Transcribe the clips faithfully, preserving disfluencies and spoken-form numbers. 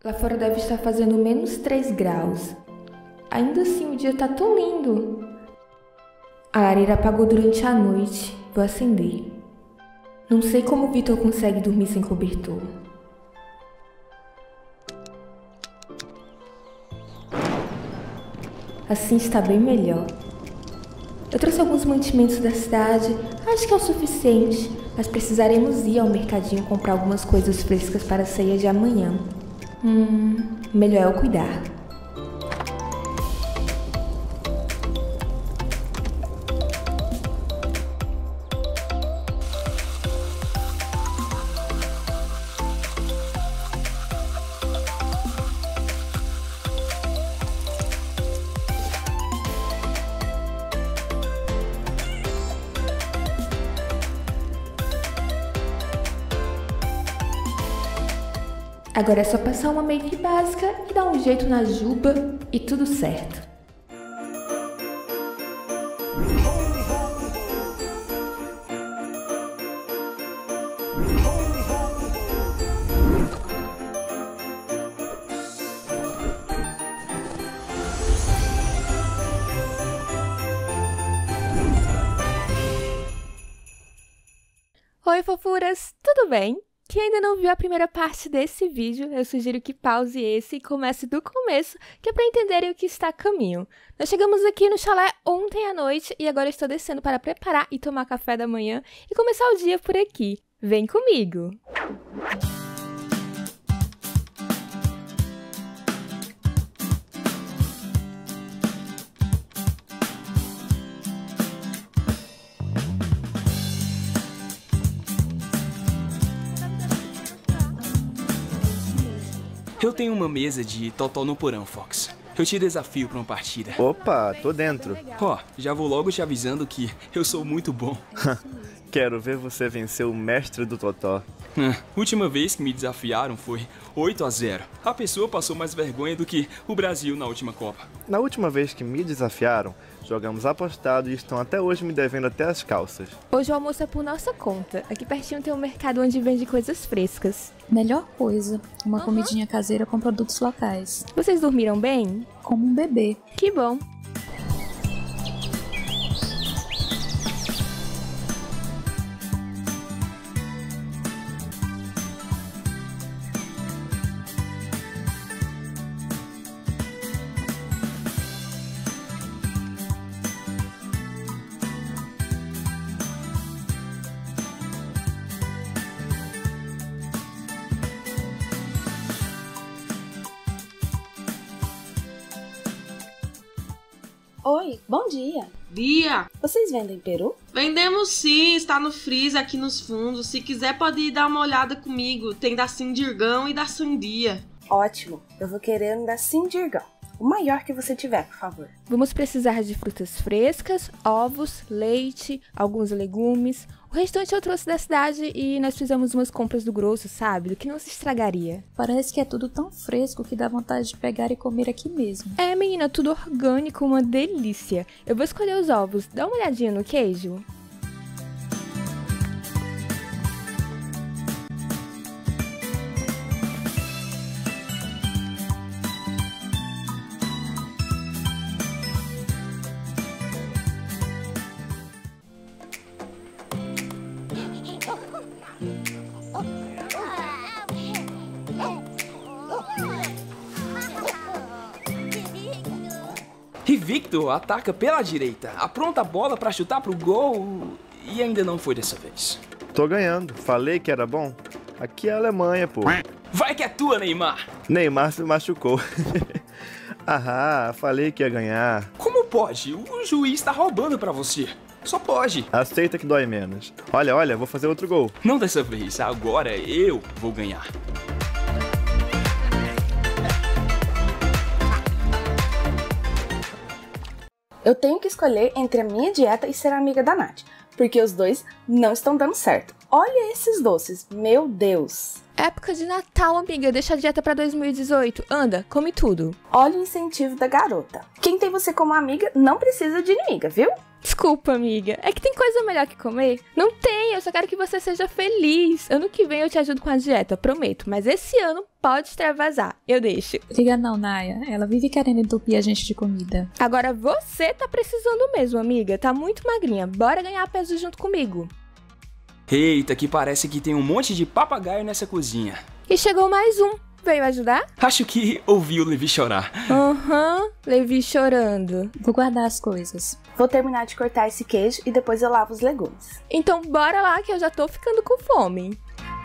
Lá fora deve estar fazendo menos três graus. Ainda assim, o dia tá tão lindo. A lareira apagou durante a noite. Vou acender. Não sei como o Vitor consegue dormir sem cobertor. Assim está bem melhor. Eu trouxe alguns mantimentos da cidade. Acho que é o suficiente, mas precisaremos ir ao mercadinho comprar algumas coisas frescas para a ceia de amanhã. Hum, melhor eu cuidar. Agora é só passar uma make básica e dar um jeito na juba e tudo certo. Oi, fofuras! Tudo bem? Quem ainda não viu a primeira parte desse vídeo, eu sugiro que pause esse e comece do começo, que é para entenderem o que está a caminho. Nós chegamos aqui no chalé ontem à noite e agora estou descendo para preparar e tomar café da manhã e começar o dia por aqui. Vem comigo! Eu tenho uma mesa de totó no porão, Fox. Eu te desafio pra uma partida. Opa, tô dentro. Ó, oh, já vou logo te avisando que eu sou muito bom. Quero ver você vencer o mestre do totó. Ah, última vez que me desafiaram foi oito a zero. A pessoa passou mais vergonha do que o Brasil na última Copa. Na última vez que me desafiaram, jogamos apostado e estão até hoje me devendo até as calças. Hoje o almoço é por nossa conta. Aqui pertinho tem um mercado onde vende coisas frescas. Melhor coisa, uma Uhum. comidinha caseira com produtos locais. Vocês dormiram bem? Como um bebê. Que bom! Oi, bom dia. Dia! Vocês vendem peru? Vendemos sim, está no freezer aqui nos fundos. Se quiser pode ir dar uma olhada comigo. Tem da Sindirgão e da Sandia. Ótimo, eu vou querer um da Sindirgão. O maior que você tiver, por favor. Vamos precisar de frutas frescas, ovos, leite, alguns legumes. O restante eu trouxe da cidade e nós fizemos umas compras do grosso, sabe? Do que não se estragaria. Parece que é tudo tão fresco que dá vontade de pegar e comer aqui mesmo. É, menina, tudo orgânico, uma delícia. Eu vou escolher os ovos. Dá uma olhadinha no queijo. E Victor ataca pela direita, apronta a bola pra chutar pro gol e ainda não foi dessa vez. Tô ganhando, falei que era bom. Aqui é a Alemanha, pô. Vai que é tua, Neymar! Neymar se machucou. Ahá, falei que ia ganhar. Como pode? O juiz tá roubando pra você. Só pode. Aceita que dói menos. Olha, olha, vou fazer outro gol. Não dessa vez, agora eu vou ganhar. Eu tenho que escolher entre a minha dieta e ser amiga da Nath, porque os dois não estão dando certo. Olha esses doces, meu Deus! Época de Natal, amiga. Deixa a dieta pra dois mil e dezoito. Anda, come tudo. Olha o incentivo da garota. Quem tem você como amiga não precisa de inimiga, viu? Desculpa, amiga. É que tem coisa melhor que comer? Não tem, eu só quero que você seja feliz. Ano que vem eu te ajudo com a dieta, prometo. Mas esse ano pode extravasar. Eu deixo. Liga não, Naya. Ela vive querendo entupir a gente de comida. Agora você tá precisando mesmo, amiga. Tá muito magrinha. Bora ganhar peso junto comigo. Eita, que parece que tem um monte de papagaio nessa cozinha. E chegou mais um. Veio ajudar? Acho que ouvi o Levi chorar. Aham, uhum, Levi chorando. Vou guardar as coisas. Vou terminar de cortar esse queijo e depois eu lavo os legumes. Então bora lá que eu já tô ficando com fome.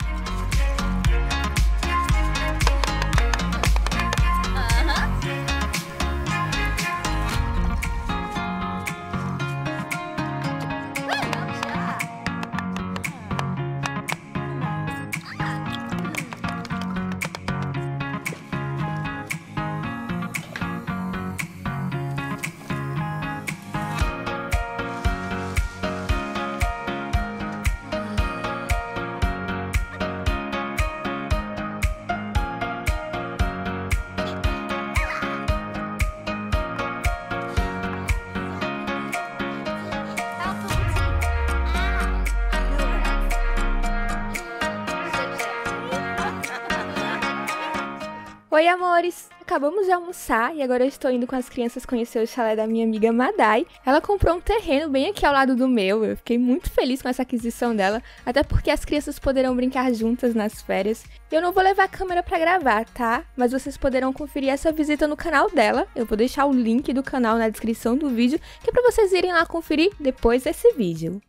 Oi, amores! Acabamos de almoçar e agora eu estou indo com as crianças conhecer o chalé da minha amiga Madai. Ela comprou um terreno bem aqui ao lado do meu. Eu fiquei muito feliz com essa aquisição dela, até porque as crianças poderão brincar juntas nas férias. Eu não vou levar a câmera pra gravar, tá? Mas vocês poderão conferir essa visita no canal dela. Eu vou deixar o link do canal na descrição do vídeo, que é pra vocês irem lá conferir depois desse vídeo.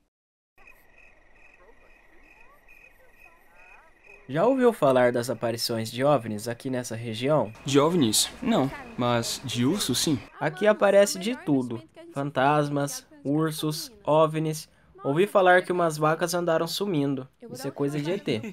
Já ouviu falar das aparições de OVNIs aqui nessa região? De OVNIs? Não, mas de urso sim. Aqui aparece de tudo. Fantasmas, ursos, OVNIs. Ouvi falar que umas vacas andaram sumindo. Isso é coisa de E T.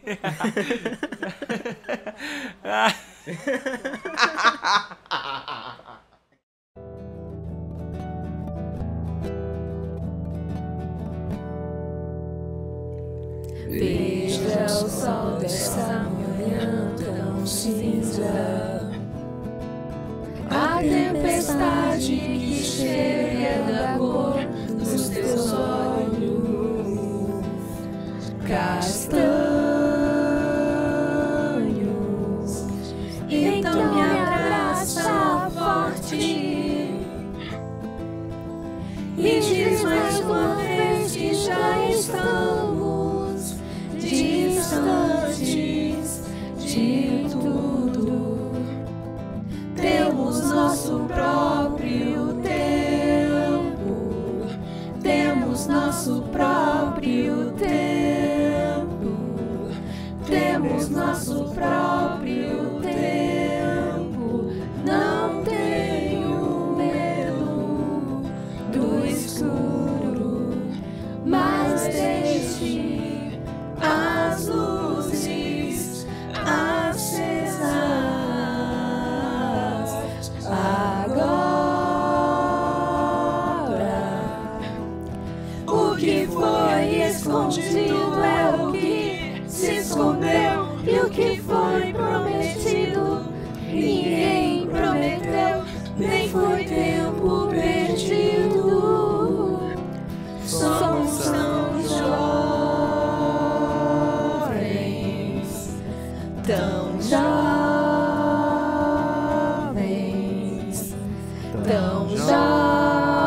Veja o sol dessa manhã tão cinza, a tempestade que chega da cor dos teus olhos castanhos. Então me abraça forte e diz mais uma vez que já estamos distantes de tudo. Temos nosso próprio tempo. Temos nosso próprio tempo. Temos nosso próprio tempo. Não tenho medo do escuro, mas deixe as luzes acesas. Agora, o que foi escondido é o que se escondeu, e o que foi prometido ninguém prometeu, nem foi tempo perdido. Somos tão jovens, tão jovens, tão jovens.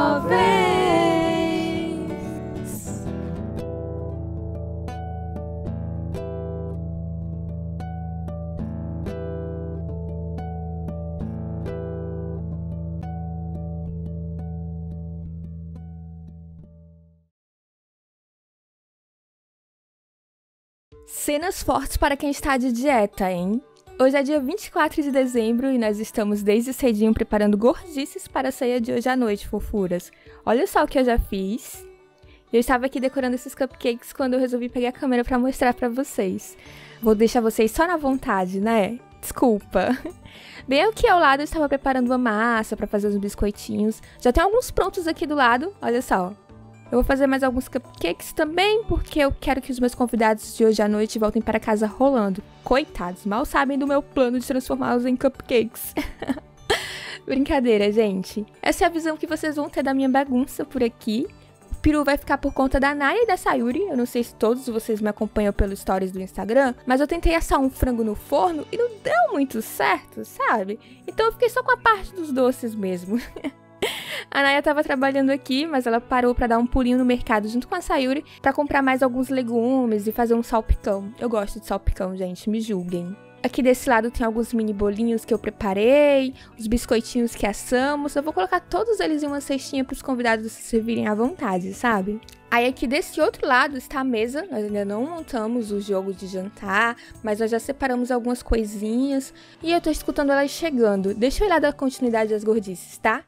Cenas fortes para quem está de dieta, hein? Hoje é dia vinte e quatro de dezembro e nós estamos desde cedinho preparando gordices para a ceia de hoje à noite, fofuras. Olha só o que eu já fiz. Eu estava aqui decorando esses cupcakes quando eu resolvi pegar a câmera para mostrar para vocês. Vou deixar vocês só na vontade, né? Desculpa. Bem aqui ao lado eu estava preparando uma massa para fazer os biscoitinhos. Já tem alguns prontos aqui do lado, olha só. Eu vou fazer mais alguns cupcakes também, porque eu quero que os meus convidados de hoje à noite voltem para casa rolando. Coitados, mal sabem do meu plano de transformá-los em cupcakes. Brincadeira, gente. Essa é a visão que vocês vão ter da minha bagunça por aqui. O peru vai ficar por conta da Naya e da Sayuri. Eu não sei se todos vocês me acompanham pelos stories do Instagram, mas eu tentei assar um frango no forno e não deu muito certo, sabe? Então eu fiquei só com a parte dos doces mesmo. A Naya tava trabalhando aqui, mas ela parou pra dar um pulinho no mercado junto com a Sayuri pra comprar mais alguns legumes e fazer um salpicão. Eu gosto de salpicão, gente, me julguem. Aqui desse lado tem alguns mini bolinhos que eu preparei, os biscoitinhos que assamos. Eu vou colocar todos eles em uma cestinha para os convidados se servirem à vontade, sabe? Aí aqui desse outro lado está a mesa. Nós ainda não montamos o jogo de jantar, mas nós já separamos algumas coisinhas. E eu tô escutando elas chegando. Deixa eu ir lá dar continuidade às gordices, tá?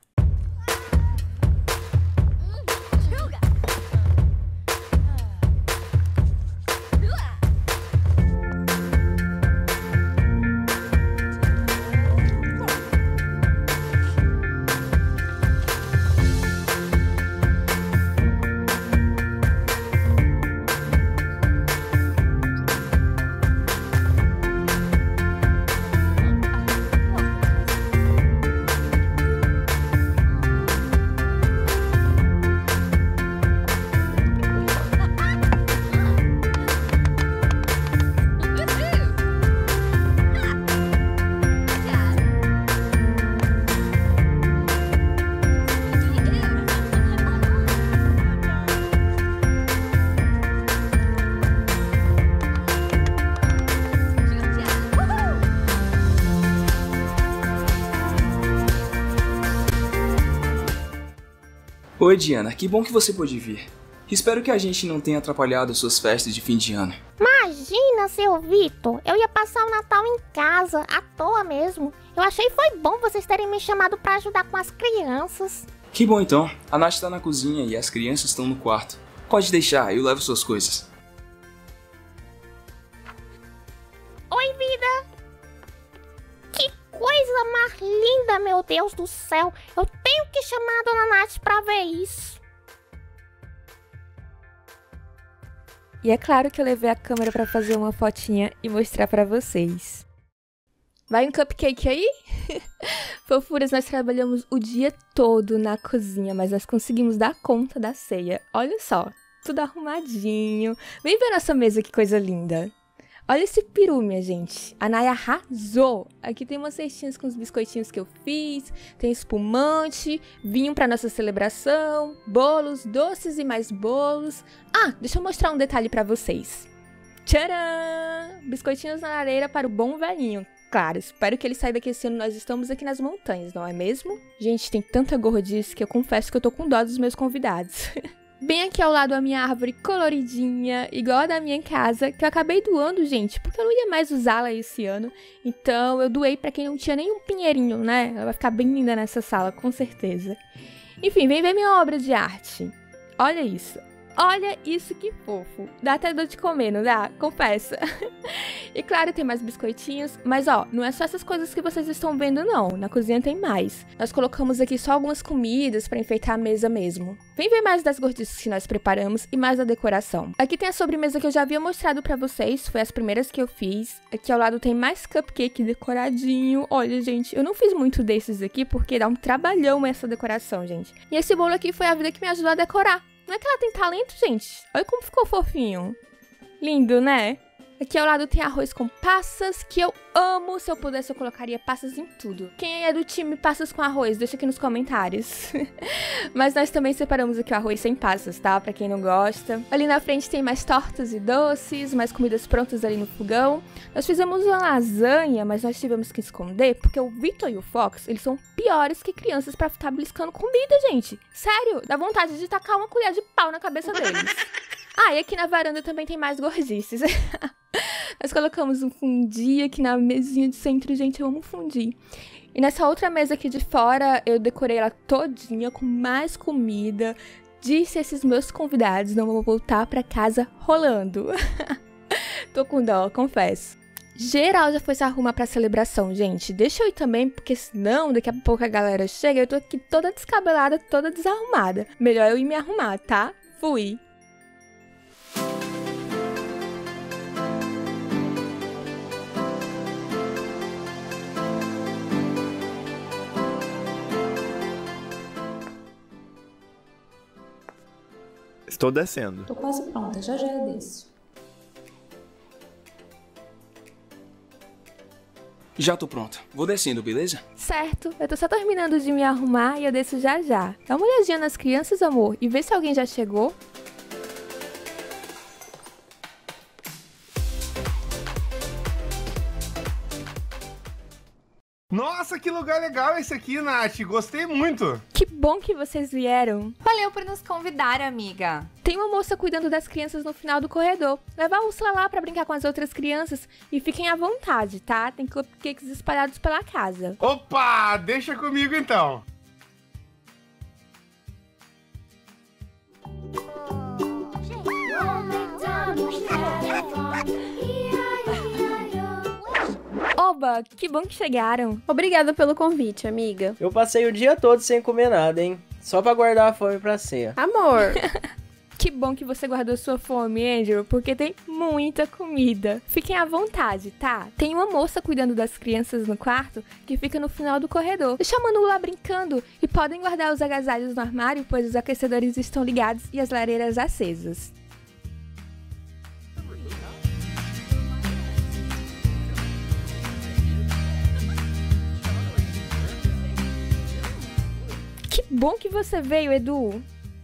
Oi, Diana, que bom que você pôde vir. Espero que a gente não tenha atrapalhado suas festas de fim de ano. Imagina, seu Vitor, eu ia passar o Natal em casa, à toa mesmo. Eu achei foi bom vocês terem me chamado pra ajudar com as crianças. Que bom então, a Nath tá na cozinha e as crianças estão no quarto. Pode deixar, eu levo suas coisas. Oi, vida! Que coisa mais linda, meu Deus do céu! Eu tenho que chamar a Dona Nath pra ver isso. E é claro que eu levei a câmera pra fazer uma fotinha e mostrar pra vocês. Vai um cupcake aí? Fofuras, nós trabalhamos o dia todo na cozinha, mas nós conseguimos dar conta da ceia. Olha só, tudo arrumadinho. Vem ver nossa mesa, que coisa linda. Olha esse peru, minha gente. A Naya arrasou. Aqui tem umas cestinhas com os biscoitinhos que eu fiz. Tem espumante, vinho para nossa celebração, bolos, doces e mais bolos. Ah, deixa eu mostrar um detalhe para vocês. Tcharam! Biscoitinhos na lareira para o bom velhinho. Claro, espero que ele saia daqui esse ano. Nós estamos aqui nas montanhas, não é mesmo? Gente, tem tanta gordice que eu confesso que eu tô com dó dos meus convidados. Bem aqui ao lado a minha árvore coloridinha, igual a da minha casa, que eu acabei doando, gente, porque eu não ia mais usá-la esse ano. Então eu doei pra quem não tinha nenhum pinheirinho, né? Ela vai ficar bem linda nessa sala, com certeza. Enfim, vem ver minha obra de arte. Olha isso. Olha isso, que fofo. Dá até dor de comer, não dá? Confessa. E claro, tem mais biscoitinhos. Mas ó, não é só essas coisas que vocês estão vendo, não. Na cozinha tem mais. Nós colocamos aqui só algumas comidas pra enfeitar a mesa mesmo. Vem ver mais das gordices que nós preparamos e mais da decoração. Aqui tem a sobremesa que eu já havia mostrado pra vocês. Foi as primeiras que eu fiz. Aqui ao lado tem mais cupcake decoradinho. Olha, gente, eu não fiz muito desses aqui porque dá um trabalhão essa decoração, gente. E esse bolo aqui foi a vida que me ajudou a decorar. Não é que ela tem talento, gente? Olha como ficou fofinho. Lindo, né? Aqui ao lado tem arroz com passas, que eu amo. Se eu pudesse, eu colocaria passas em tudo. Quem é do time passas com arroz? Deixa aqui nos comentários. Mas nós também separamos aqui o arroz sem passas, tá? Pra quem não gosta. Ali na frente tem mais tortas e doces, mais comidas prontas ali no fogão. Nós fizemos uma lasanha, mas nós tivemos que esconder, porque o Vitor e o Fox, eles são piores que crianças pra ficar beliscando comida, gente. Sério, dá vontade de tacar uma colher de pau na cabeça deles. Ah, e aqui na varanda também tem mais gordices. Nós colocamos um fundi aqui na mesinha de centro, gente, eu amo fundi. E nessa outra mesa aqui de fora, eu decorei ela todinha com mais comida. Disse a esses meus convidados, não vou voltar pra casa rolando. Tô com dó, confesso. Geral já foi se arrumar pra celebração, gente. Deixa eu ir também, porque senão daqui a pouco a galera chega e eu tô aqui toda descabelada, toda desarrumada. Melhor eu ir me arrumar, tá? Fui! Estou descendo. Tô quase pronta, já já eu desço. Já tô pronta. Vou descendo, beleza? Certo, eu tô só terminando de me arrumar e eu desço já já. Dá uma olhadinha nas crianças, amor, e vê se alguém já chegou. Nossa, que lugar legal esse aqui, Nath. Gostei muito. Que bom que vocês vieram. Valeu por nos convidar, amiga. Tem uma moça cuidando das crianças no final do corredor. Leva a Úrsula lá pra brincar com as outras crianças e fiquem à vontade, tá? Tem cupcakes espalhados pela casa. Opa, deixa comigo então. Oba, que bom que chegaram. Obrigada pelo convite, amiga. Eu passei o dia todo sem comer nada, hein? Só pra guardar a fome pra ceia. Amor! Que bom que você guardou sua fome, Angel, porque tem muita comida. Fiquem à vontade, tá? Tem uma moça cuidando das crianças no quarto que fica no final do corredor. Deixa a Manu lá brincando e podem guardar os agasalhos no armário, pois os aquecedores estão ligados e as lareiras acesas. Que bom que você veio, Edu.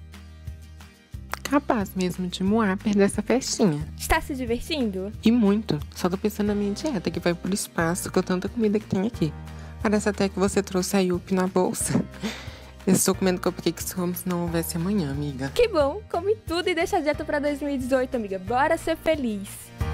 Capaz mesmo de moar perto dessa festinha. Está se divertindo? E muito. Só tô pensando na minha dieta, que vai pro espaço com tanta comida que tem aqui. Parece até que você trouxe a Yupi na bolsa. Eu estou comendo cupcakes como se não houvesse amanhã, amiga. Que bom. Come tudo e deixa a dieta pra dois mil e dezoito, amiga. Bora ser feliz.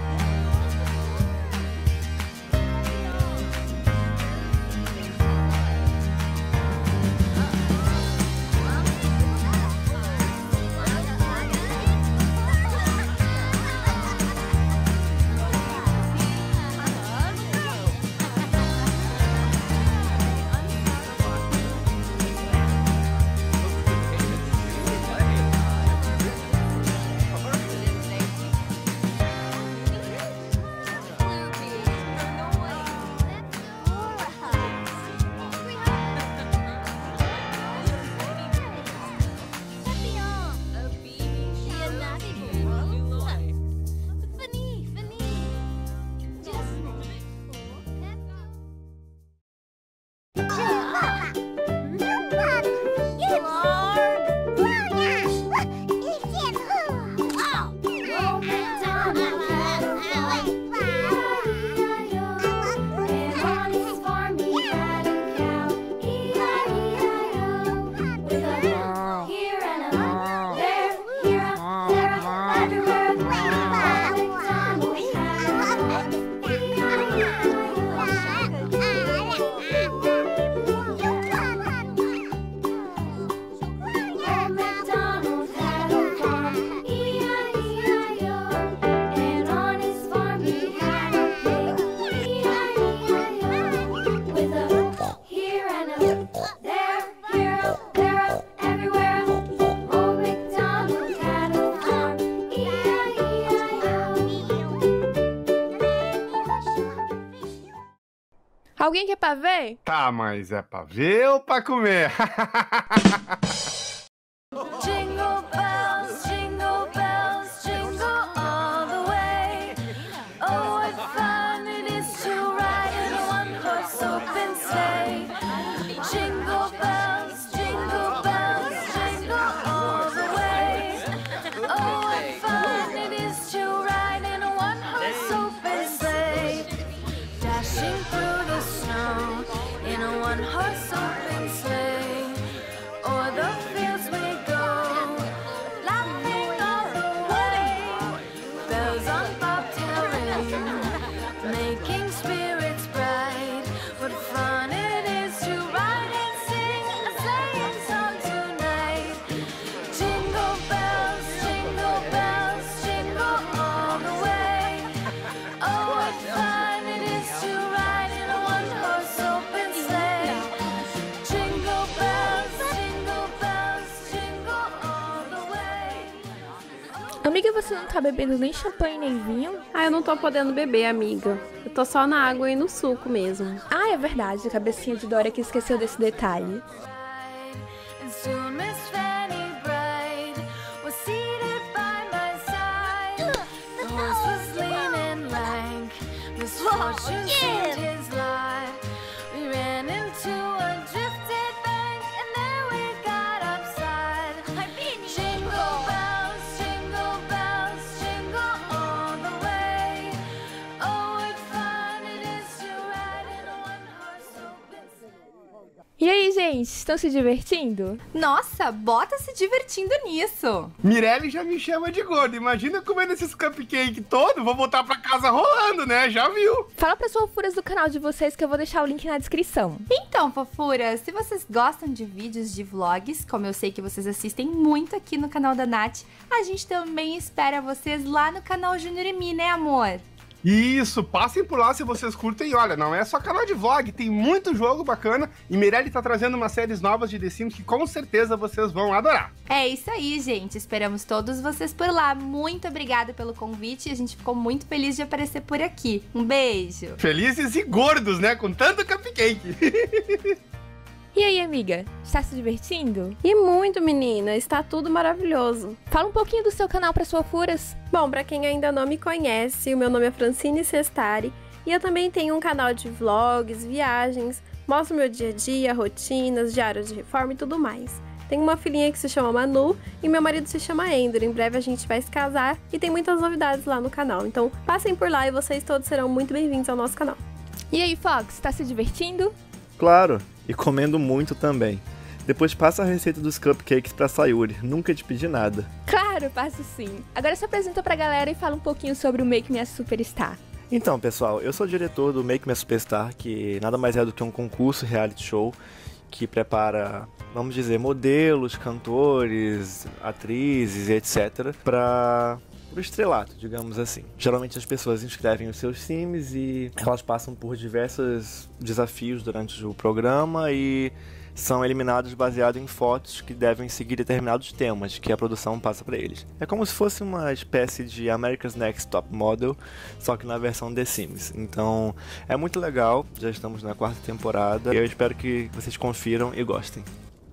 Alguém quer pra ver? Tá, mas é pra ver ou pra comer? Jingle bells, jingle bells, jingle all the way. Oh, what fun it is to ride in a one-horse open sleigh. Jingle bells, jingle bells, jingle all the way. Oh, what fun it is to ride in a one-horse open sleigh. Dashing through the snow in a one-horse open sleigh. O'er the fields we go, laughing all the way. Bells on bobtail ring, making spirits bright. What fun it is to ride and sing a sleighing song tonight. Jingle bells, jingle bells, jingle all the way. Oh, what fun it is to ride in a one-horse open sleigh. Amiga, você não tá bebendo nem champanhe nem vinho? Ah, eu não tô podendo beber, amiga. Eu tô só na água e no suco mesmo. Ah, é verdade, a cabecinha de Dora que esqueceu desse detalhe. E aí, gente, estão se divertindo? Nossa, bota se divertindo nisso. Mirelle já me chama de gordo. Imagina comendo esses cupcake todo, vou voltar pra casa rolando, né? Já viu? Fala pras fofuras do canal de vocês que eu vou deixar o link na descrição. Então, fofuras, se vocês gostam de vídeos de vlogs, como eu sei que vocês assistem muito aqui no canal da Nath, a gente também espera vocês lá no canal Junior e Mi, né, amor? Isso, passem por lá se vocês curtem. Olha, não é só canal de vlog, tem muito jogo bacana. E Mirelle tá trazendo umas séries novas de The Sims que com certeza vocês vão adorar. É isso aí, gente. Esperamos todos vocês por lá. Muito obrigada pelo convite. A gente ficou muito feliz de aparecer por aqui. Um beijo. Felizes e gordos, né? Com tanto cupcake. E aí, amiga, está se divertindo? E muito, menina, está tudo maravilhoso. Fala um pouquinho do seu canal para suas fofuras. Bom, para quem ainda não me conhece, o meu nome é Francine Sestari e eu também tenho um canal de vlogs, viagens, mostro meu dia a dia, rotinas, diários de reforma e tudo mais. Tenho uma filhinha que se chama Manu e meu marido se chama Ender. Em breve a gente vai se casar e tem muitas novidades lá no canal. Então passem por lá e vocês todos serão muito bem-vindos ao nosso canal. E aí, Fox, está se divertindo? Claro, e comendo muito também. Depois passa a receita dos cupcakes pra Sayuri, nunca te pedi nada. Claro, passo sim. Agora se apresenta pra galera e fala um pouquinho sobre o Make Me a Superstar. Então, pessoal, eu sou o diretor do Make Me a Superstar, que nada mais é do que um concurso reality show que prepara, vamos dizer, modelos, cantores, atrizes, etcétera, para o estrelato, digamos assim. Geralmente as pessoas inscrevem os seus sims e elas passam por diversos desafios durante o programa e são eliminados baseado em fotos que devem seguir determinados temas que a produção passa para eles. É como se fosse uma espécie de America's Next Top Model, só que na versão The Sims. Então é muito legal, já estamos na quarta temporada e eu espero que vocês confiram e gostem.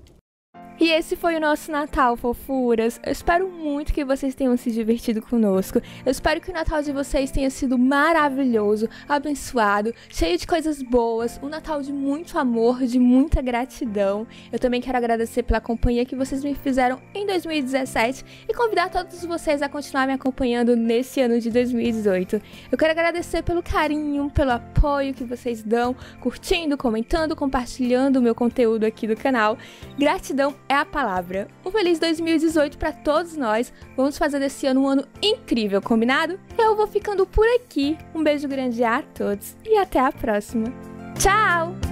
E esse foi o nosso Natal, fofuras. Eu espero muito que vocês tenham se divertido conosco. Eu espero que o Natal de vocês tenha sido maravilhoso, abençoado, cheio de coisas boas, um Natal de muito amor, de muita gratidão. Eu também quero agradecer pela companhia que vocês me fizeram em dois mil e dezessete e convidar todos vocês a continuar me acompanhando nesse ano de dois mil e dezoito. Eu quero agradecer pelo carinho, pelo apoio que vocês dão, curtindo, comentando, compartilhando o meu conteúdo aqui do canal. Gratidão é a palavra. Um feliz dois mil e dezoito para todos nós. Vamos fazer desse ano um ano incrível, combinado? Eu vou ficando por aqui. Um beijo grande a todos e até a próxima. Tchau!